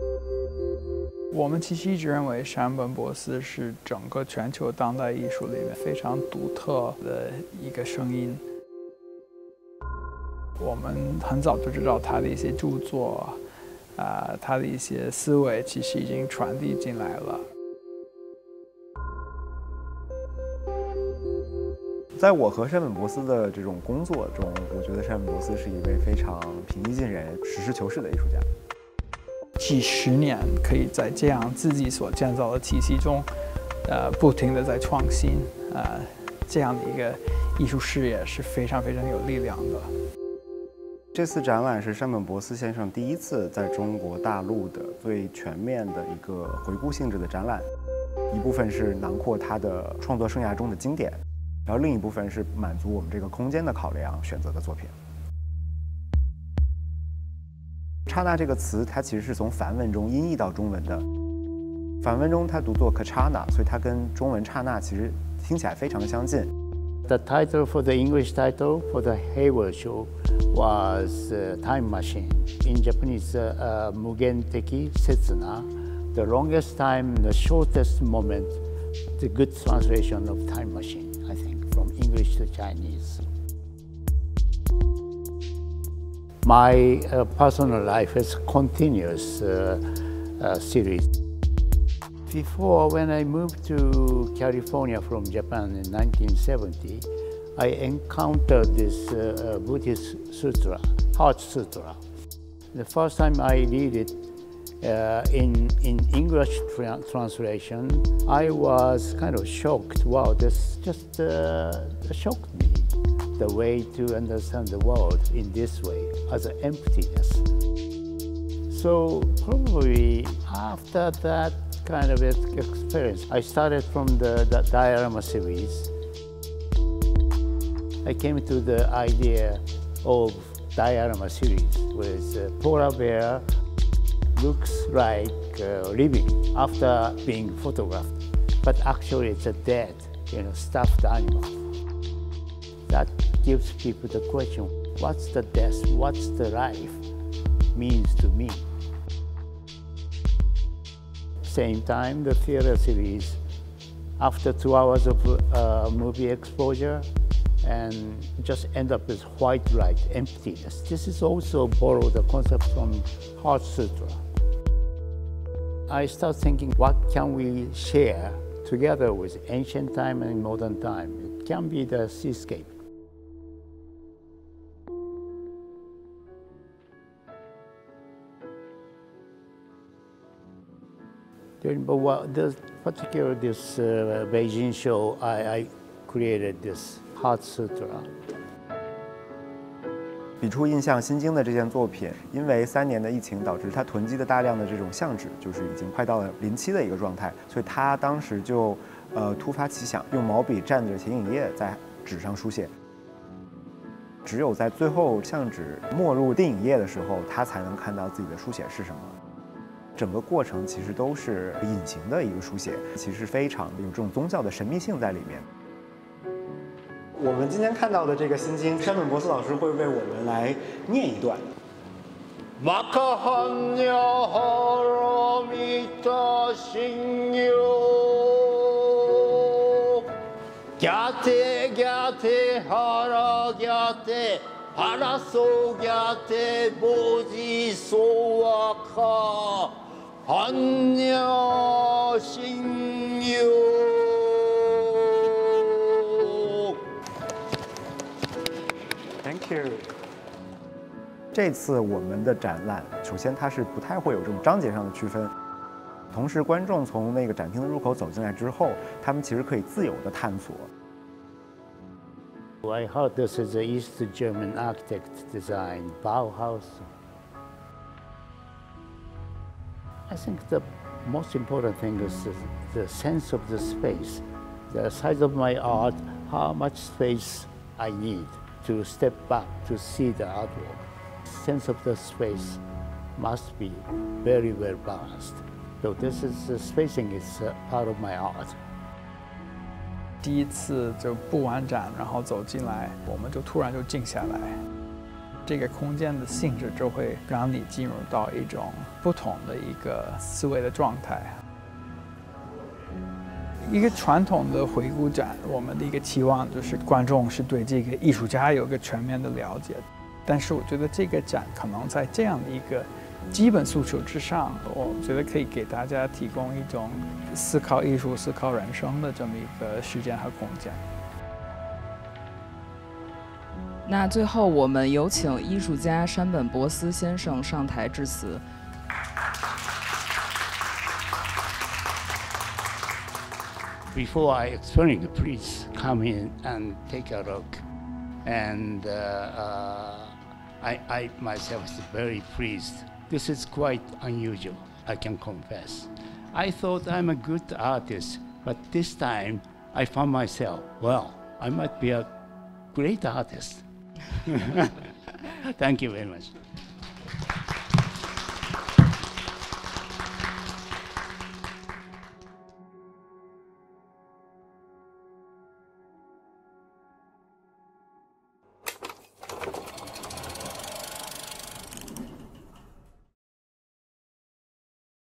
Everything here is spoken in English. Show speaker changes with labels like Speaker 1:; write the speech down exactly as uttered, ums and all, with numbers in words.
Speaker 1: 我们其实一直认为山本博司是整个全球当代艺术里面非常独特的一个声音。我们很早就知道他的一些著作，啊、呃，他的一些思维其实已经传递进来了。
Speaker 2: 在我和山本博司的这种工作中，我觉得山本博司是一位非常平易近人、实事求是的艺术家。
Speaker 1: 几十年可以在这样自己所建造的体系中，呃，不停地在创新，呃，这样的一个艺术事业是非常非常有力量的。
Speaker 2: 这次展览是山本博司先生第一次在中国大陆的最全面的一个回顾性质的展览，一部分是囊括他的创作生涯中的经典，然后另一部分是满足我们这个空间的考量选择的作品。刹那这个词，它其实是从梵文中音译到中文的。梵文中它读作 kachana， 所以它跟中文刹那其实听起来非常的相近。
Speaker 3: The title for the English title for the Hayward show was uh, Time Machine. In Japanese, uh, uh, Mugen Teki Setsuna, the longest time, the shortest moment, the good translation of Time Machine, I think, from English to Chinese. My uh, personal life is a continuous uh, uh, series. Before, when I moved to California from Japan in nineteen seventy, I encountered this uh, uh, Buddhist sutra, Heart Sutra. The first time I read it uh, in, in English tra translation, I was kind of shocked. Wow, this just uh, shocked me. The way to understand the world in this way, as an emptiness. So probably after that kind of experience, I started from the, the diorama series. I came to the idea of diorama series with uh, polar bear looks like uh, living after being photographed, but actually it's a dead, you know, stuffed animal. That gives people the question, what's the death, what's the life means to me? Same time, the theater series, after two hours of uh, movie exposure, and just end up with white light, emptiness. This is also borrowed the concept from Heart Sutra. I start thinking, what can we share together with ancient time and modern time? It can be the seascape. But well, this particular this uh, Beijing show, I, I created this Heart Sutra.
Speaker 2: 笔触印象心经的这件作品，因为三年的疫情导致它囤积的大量的这种相纸，就是已经快到了临期的一个状态，所以他当时就呃突发奇想，用毛笔蘸着显影液在纸上书写。只有在最后相纸没入定影液的时候，他才能看到自己的书写是什么。整个过程其实都是隐形的一个书写，其实非常有这种宗教的神秘性在里面。我们今天看到的这个心经，山本博司老师会为我们来念一段。
Speaker 3: マカハンニャハラミタシンヨギャテギャテハラギャテハラソギャテボジソワカハンニャシンヨ。
Speaker 2: Thank you。这次我们的展览，首先它是不太会有这种章节上的区分，同时观众从那个展厅的入口走进来之后，他们其实可以自由地探索。
Speaker 3: I heard this is the East German architect design, Bauhaus. I think the most important thing is the, the sense of the space, the size of my art, how much space I need to step back to see the artwork. Sense of the space must be very well balanced. So this is the spacing is part of my art.
Speaker 1: 第一次就布完展，然后走进来，我们就突然就静下来。 这个空间的性质就会让你进入到一种不同的一个思维的状态。一个传统的回顾展，我们的一个期望就是观众是对这个艺术家有个全面的了解，但是我觉得这个展可能在这样的一个基本诉求之上，我觉得可以给大家提供一种思考艺术、思考人生的这么一个时间和空间。
Speaker 4: 那最后，我们有请艺术家山本博司先生上台致辞。
Speaker 3: Before I explain, please come in and take a look. And uh, uh, I, I myself is very pleased. This is quite unusual, I can confess. I thought I'm a good artist, but this time I found myself, well, I might be a great artist. Thank you very much.